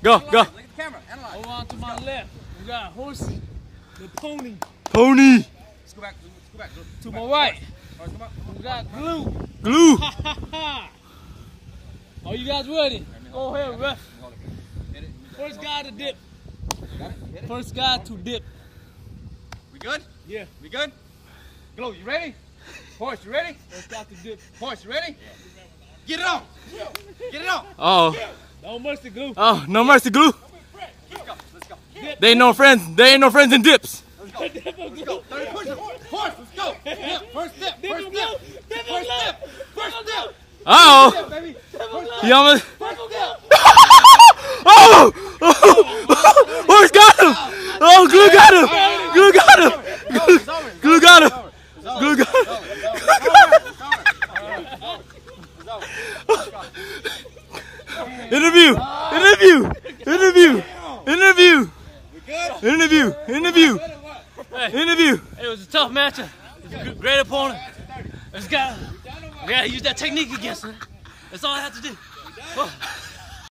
Go. Look at the camera. Analyze. Over on to my left, we got Horsey, the pony. Pony. Let's go back. To my right, All right, come on. we got Glue. Glue. Are you guys ready? Go ahead, ref. Hold it. Hit it. First guy to dip. Got it? Hit it. First guy to dip. We good? Yeah. We good? Glow, you ready? Horse, you ready? First guy to dip. Horse, you ready? Get it on. Get it on. Oh. No mercy, Glue. Oh, no mercy, Glue. Let's go. Let's go. They ain't no friends. They ain't no friends in dips. Let's go. Let's go. Push it. Horse, let's go. Yeah, first step. First step. First step. First step. Uh Step, oh. baby. He almost. Purple girl. Oh! Horse got him! Oh, Glue got him! Glue got him! Glue got him! Glue got him! Interview! Interview! Interview! Interview! Interview! Interview! Interview! It was a tough matchup. It was a great opponent. We gotta use that technique against him. That's all I have to do.